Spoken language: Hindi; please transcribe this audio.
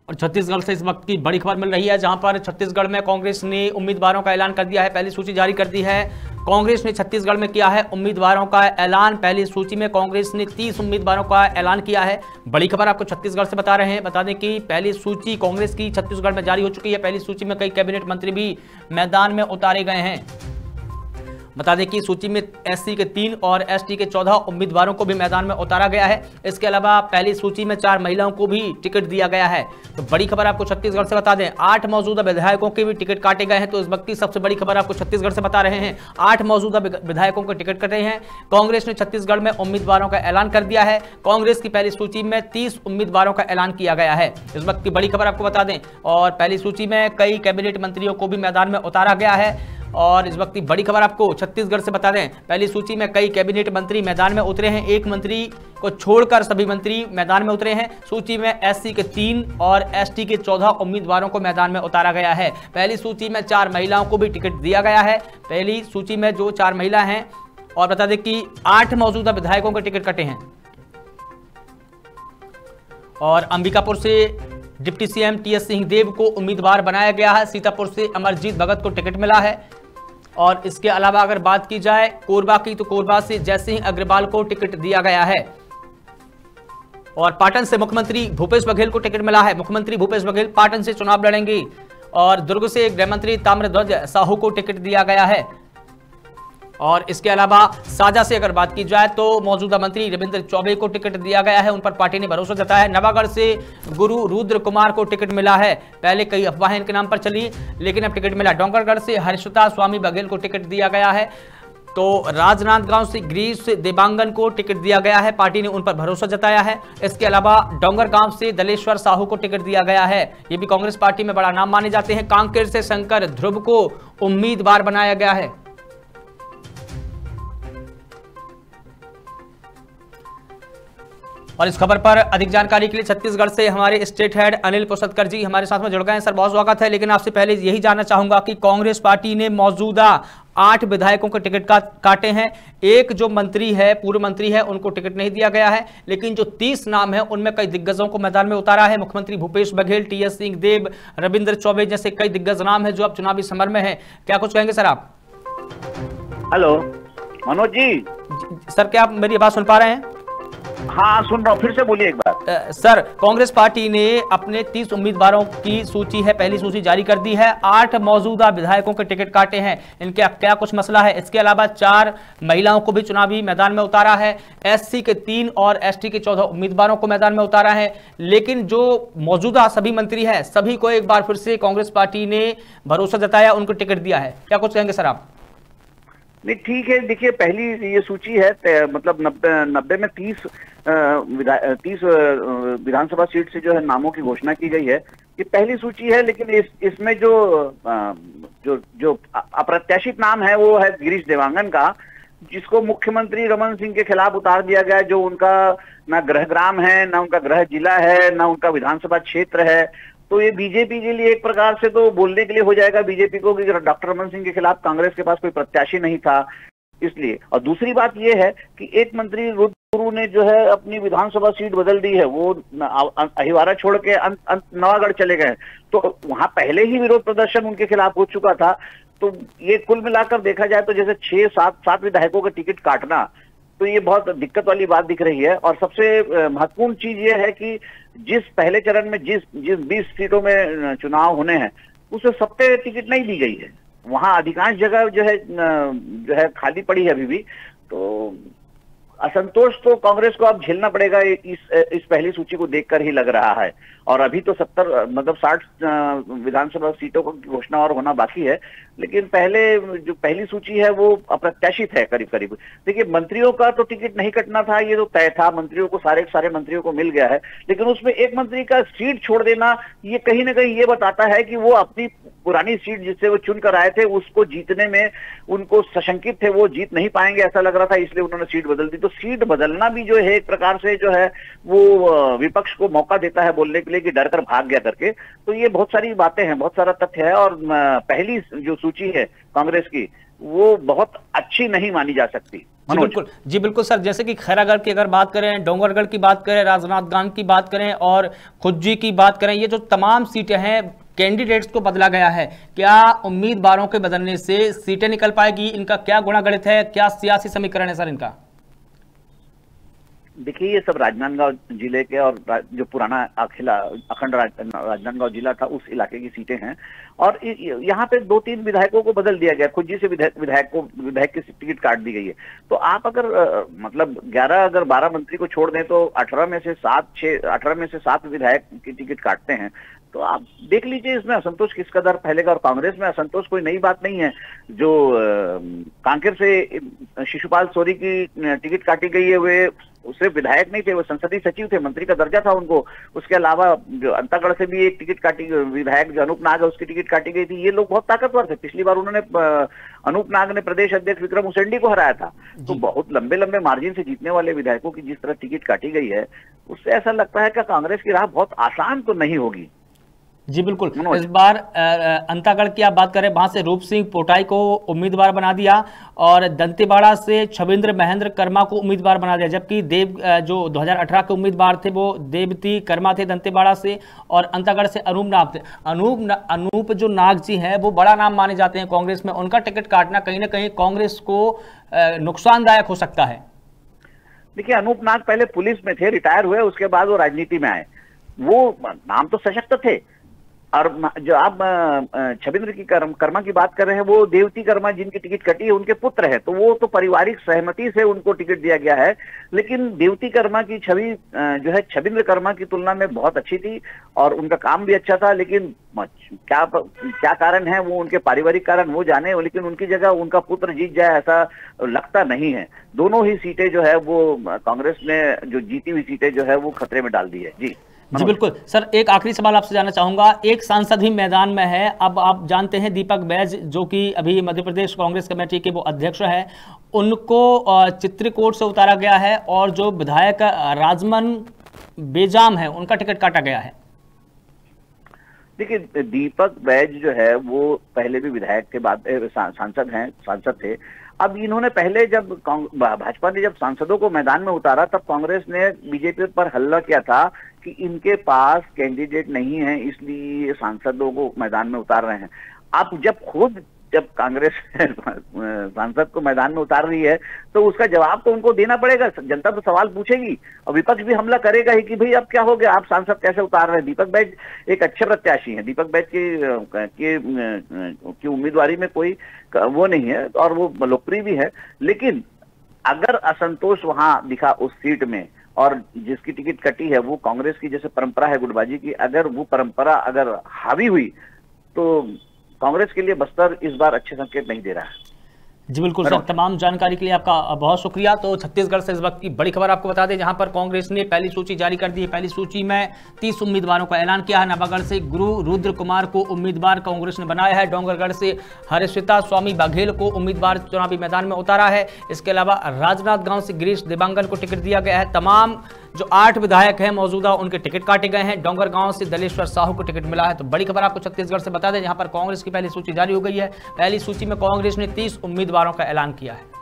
और छत्तीसगढ़ से इस वक्त की बड़ी खबर मिल रही है, जहां पर छत्तीसगढ़ में कांग्रेस ने उम्मीदवारों का ऐलान कर दिया है, पहली सूची जारी कर दी है। कांग्रेस ने छत्तीसगढ़ में किया है उम्मीदवारों का ऐलान। पहली सूची में कांग्रेस ने 30 उम्मीदवारों का ऐलान किया है। बड़ी खबर आपको छत्तीसगढ़ से बता रहे हैं। बता दें कि पहली सूची कांग्रेस की छत्तीसगढ़ में जारी हो चुकी है। पहली सूची में कई कैबिनेट मंत्री भी मैदान में उतारे गए हैं। बता दें कि सूची में एससी के 3 और एसटी के 14 उम्मीदवारों को भी मैदान में उतारा गया है। इसके अलावा पहली सूची में 4 महिलाओं को भी टिकट दिया गया है। तो बड़ी खबर आपको छत्तीसगढ़ से बता दें, 8 मौजूदा विधायकों के भी टिकट काटे गए हैं। तो इस वक्त की सबसे बड़ी खबर आपको छत्तीसगढ़ से बता रहे हैं, 8 मौजूदा विधायकों के टिकट कटे हैं। कांग्रेस ने छत्तीसगढ़ में उम्मीदवारों का ऐलान कर दिया है। कांग्रेस की पहली सूची में 30 उम्मीदवारों का ऐलान किया गया है। इस वक्त की बड़ी खबर आपको बता दें, और पहली सूची में कई कैबिनेट मंत्रियों को भी मैदान में उतारा गया है। और इस वक्त की बड़ी खबर आपको छत्तीसगढ़ से बता दें, पहली सूची में कई कैबिनेट मंत्री मैदान में उतरे हैं। एक मंत्री को छोड़कर सभी मंत्री मैदान में उतरे हैं। सूची में एससी के 3 और एसटी के 14 उम्मीदवारों को मैदान में उतारा गया है। पहली सूची में 4 महिलाओं को भी टिकट दिया गया है। पहली सूची में जो 4 महिला हैं, और बता दें कि 8 मौजूदा विधायकों के टिकट कटे हैं। और अंबिकापुर से डिप्टी सीएम टीएस सिंहदेव को उम्मीदवार बनाया गया है। सीतापुर से अमरजीत भगत को टिकट मिला है। और इसके अलावा अगर बात की जाए कोरबा की, तो कोरबा से जयसिंह अग्रवाल को टिकट दिया गया है। और पाटन से मुख्यमंत्री भूपेश बघेल को टिकट मिला है। मुख्यमंत्री भूपेश बघेल पाटन से चुनाव लड़ेंगे। और दुर्ग से गृह मंत्री ताम्रध्वज साहू को टिकट दिया गया है। और इसके अलावा साजा से अगर बात की जाए तो मौजूदा मंत्री रविंद्र चौबे को टिकट दिया गया है। उन पर पार्टी ने भरोसा जताया है। नवागढ़ से गुरु रुद्र कुमार को टिकट मिला है। पहले कई अफवाहें इनके नाम पर चली, लेकिन अब टिकट मिला। डोंगरगढ़ से हर्षिता स्वामी बघेल को टिकट दिया गया है। तो राजनांदगांव से गिरीश देवांगन को टिकट दिया गया है। पार्टी ने उन पर भरोसा जताया है। इसके अलावा डोंगरगांव से दलेश्वर साहू को टिकट दिया गया है। ये भी कांग्रेस पार्टी में बड़ा नाम माने जाते हैं। कांकेर से शंकर ध्रुव को उम्मीदवार बनाया गया है। और इस खबर पर अधिक जानकारी के लिए छत्तीसगढ़ से हमारे स्टेट हेड अनिल पुसतकर जी हमारे साथ में जुड़ गए हैं। सर, बहुत स्वागत है। लेकिन आपसे पहले यही जानना चाहूंगा कि कांग्रेस पार्टी ने मौजूदा 8 विधायकों के टिकट काटे हैं। एक जो मंत्री है, पूर्व मंत्री है, उनको टिकट नहीं दिया गया है। लेकिन जो 30 नाम है, उनमें कई दिग्गजों को मैदान में उतारा है। मुख्यमंत्री भूपेश बघेल, टीएस सिंहदेव, रविंद्र चौबे जैसे कई दिग्गज नाम है जो अब चुनावी समर में है। क्या कुछ कहेंगे सर आप? हेलो मनोज जी। सर, क्या आप मेरी आवाज सुन पा रहे हैं? हाँ, सुन रहा हूँ, फिर से बोलिए एक बार। सर, कांग्रेस पार्टी ने अपने 30 उम्मीदवारों की सूची है, पहली सूची जारी कर दी है। 8 मौजूदा विधायकों के टिकट काटे हैं। इनके क्या कुछ मसला है? इसके अलावा 4 महिलाओं को भी चुनावी मैदान में उतारा है। एससी के 3 और एसटी के 14 उम्मीदवारों को मैदान में उतारा है। लेकिन जो मौजूदा सभी मंत्री हैं, सभी को एक बार फिर से कांग्रेस पार्टी ने भरोसा जताया, उनको टिकट दिया है। क्या कुछ कहेंगे सर आप? नहीं, ठीक है। देखिए, पहली ये सूची है, मतलब 90 में 30 विधानसभा सीट से जो है नामों की घोषणा की गई है। ये पहली सूची है, लेकिन इसमें जो अप्रत्याशित नाम है वो है गिरीश देवांगन का, जिसको मुख्यमंत्री रमन सिंह के खिलाफ उतार दिया गया। जो उनका ना गृह ग्राम है, ना उनका गृह जिला है, ना उनका विधानसभा क्षेत्र है। तो ये बीजेपी के लिए एक प्रकार से तो बोलने के लिए हो जाएगा बीजेपी को कि डॉक्टर रमन सिंह के खिलाफ कांग्रेस के पास कोई प्रत्याशी नहीं था, इसलिए। और दूसरी बात ये है कि एक मंत्री रुद्र ने जो है अपनी विधानसभा सीट बदल दी है। वो अहिवारा छोड़ के नवागढ़ चले गए। तो वहां पहले ही विरोध प्रदर्शन उनके खिलाफ हो चुका था। तो ये कुल मिलाकर देखा जाए तो जैसे 6-7 विधायकों का टिकट काटना, तो ये बहुत दिक्कत वाली बात दिख रही है। और सबसे महत्वपूर्ण चीज ये है कि जिस पहले चरण में जिस 20 सीटों में चुनाव होने हैं, उसमें सबके टिकट नहीं दी गई है। वहां अधिकांश जगह जो है खाली पड़ी है अभी भी। तो असंतोष तो कांग्रेस को अब झेलना पड़ेगा इस पहली सूची को देखकर ही लग रहा है। और अभी तो 60 विधानसभा सीटों की घोषणा और होना बाकी है। लेकिन पहले जो पहली सूची है वो अप्रत्याशित है करीब करीब। देखिए, मंत्रियों का तो टिकट नहीं कटना था, ये तो तय था। मंत्रियों को सारे मंत्रियों को मिल गया है। लेकिन उसमें एक मंत्री का सीट छोड़ देना, ये कहीं ना कहीं ये बताता है कि वो अपनी पुरानी सीट जिससे वो चुन कर आए थे, उसको जीतने में उनको सशंकित थे, वो जीत नहीं पाएंगे ऐसा लग रहा था, इसलिए उन्होंने सीट बदल दी। तो सीट बदलना भी जो है एक प्रकार से जो है वो विपक्ष को मौका देता है बोलने के लिए कि डर कर भाग गया करके। तो ये बहुत सारी बातें हैं, बहुत सारा तथ्य है। और पहली जो सूची है कांग्रेस की, वो बहुत अच्छी नहीं मानी जा सकती। जी बिल्कुल सर, जैसे कि खैरागढ़ की अगर बात करें, डोंगरगढ़ की बात करें, राजनांदगांव की बात करें और खुज्जी की बात करें, ये जो तमाम सीटें हैं कैंडिडेट्स को बदला गया है। क्या उम्मीदवारों के बदलने से सीटें निकल पाएगी? इनका क्या गुणागणित है, क्या सियासी समीकरण है सर इनका? देखिए, ये सब राजनांदगांव जिले के और जो पुराना अखंड राजनांदगांव जिला था उस इलाके की सीटें हैं और यहाँ पे 2-3 विधायकों को बदल दिया गया। खुज्जी से विधायक की टिकट काट दी गई है। तो आप अगर मतलब 12 मंत्री को छोड़ दें तो 18 में से 7 विधायक की टिकट काटते हैं। तो आप देख लीजिए इसमें असंतोष किस कदर फैलेगा। और कांग्रेस में असंतोष कोई नई बात नहीं है। जो कांकेर से शिशुपाल सोरी की टिकट काटी गई है, वे उससे विधायक नहीं थे, वो संसदीय सचिव थे, मंत्री का दर्जा था उनको। उसके अलावा जो अंतागढ़ से भी एक टिकट काटी, विधायक जो अनूप नाग है उसकी टिकट काटी गई थी। ये लोग बहुत ताकतवर थे। पिछली बार उन्होंने अनूप नाग ने प्रदेश अध्यक्ष विक्रम उसेंडी को हराया था। तो बहुत लंबे मार्जिन से जीतने वाले विधायकों की जिस तरह टिकट काटी गई है, उससे ऐसा लगता है कि कांग्रेस की राह बहुत आसान तो नहीं होगी। जी बिल्कुल, इस बार अंतागढ़ की आप बात करें, वहां से रूप सिंह पोटाई को उम्मीदवार बना दिया और दंतेवाड़ा से छबिंद्र महेंद्र कर्मा को उम्मीदवार बना दिया। जबकि जो 2018 के उम्मीदवार थे वो देवती कर्मा थे दंतेवाड़ा से, और अंतागढ़ से अनूप नाग थे। अनूप जो नाग जी हैं वो बड़ा नाम माने जाते हैं कांग्रेस में। उनका टिकट काटना कहीं ना कहीं कांग्रेस को नुकसानदायक हो सकता है। देखिए, अनूप नाग पहले पुलिस में थे, रिटायर हुए, उसके बाद वो राजनीति में आए। वो नाम तो सशक्त थे। और जो आप छबिंद्र की कर्मा की बात कर रहे हैं, वो देवती कर्मा जिनकी टिकट कटी है उनके पुत्र है। तो वो तो पारिवारिक सहमति से उनको टिकट दिया गया है। लेकिन देवती कर्मा की छवि जो है छबिंद्र कर्मा की तुलना में बहुत अच्छी थी और उनका काम भी अच्छा था। लेकिन क्या कारण है, वो उनके पारिवारिक कारण वो जाने। लेकिन उनकी जगह उनका पुत्र जीत जाए ऐसा लगता नहीं है। दोनों ही सीटें जो है वो कांग्रेस ने जो जीती हुई सीटें जो है वो खतरे में डाल दी है। जी बिल्कुल सर, एक आखिरी सवाल आपसे जानना चाहूंगा। एक सांसद ही मैदान में है। अब आप जानते हैं दीपक बैज जो कि अभी मध्य प्रदेश कांग्रेस कमेटी के वो अध्यक्ष है, उनको चित्रकूट से उतारा गया है और जो विधायक राजमन बेजाम है उनका टिकट काटा गया है। देखिए, दीपक बैज जो है वो पहले भी विधायक के बाद सांसद थे। अब इन्होंने पहले जब भाजपा ने जब सांसदों को मैदान में उतारा तब कांग्रेस ने बीजेपी पर हल्ला किया था कि इनके पास कैंडिडेट नहीं है, इसलिए सांसदों को मैदान में उतार रहे हैं। आप जब कांग्रेस सांसद को मैदान में उतार रही है तो उसका जवाब तो उनको देना पड़ेगा। जनता तो सवाल पूछेगी और विपक्ष भी हमला करेगा ही कि भाई अब क्या हो गया, आप सांसद कैसे उतार रहे हैं। दीपक बैज एक अच्छे प्रत्याशी हैं। दीपक बैज की उम्मीदवारी में कोई वो नहीं है और वो लोकप्रिय भी है। लेकिन अगर असंतोष वहां दिखा उस सीट में और जिसकी टिकट कटी है वो कांग्रेस की जैसे परंपरा है गुटबाजी की, अगर वो परंपरा अगर हावी हुई तो कांग्रेस के लिए बस्तर इस बार अच्छे संकेत नहीं दे रहा है। जी बिल्कुल सर, तमाम जानकारी के लिए आपका बहुत शुक्रिया। तो छत्तीसगढ़ से इस वक्त की बड़ी खबर आपको बता दें, जहां पर कांग्रेस ने पहली सूची जारी कर दी है। पहली सूची में 30 उम्मीदवारों का ऐलान किया है। नवागढ़ से गुरु रुद्र कुमार को उम्मीदवार कांग्रेस ने बनाया है। डोंगरगढ़ से हर्षिता स्वामी बघेल को उम्मीदवार चुनावी मैदान में उतारा है। इसके अलावा राजनांदगांव से गिरीश देवांगन को टिकट दिया गया है। तमाम जो 8 विधायक हैं मौजूदा उनके टिकट काटे गए हैं। डोंगरगांव से दलेश्वर साहू को टिकट मिला है। तो बड़ी खबर आपको छत्तीसगढ़ से बता दें, जहां पर कांग्रेस की पहली सूची जारी हो गई है। पहली सूची में कांग्रेस ने 30 उम्मीदवारों का ऐलान किया है।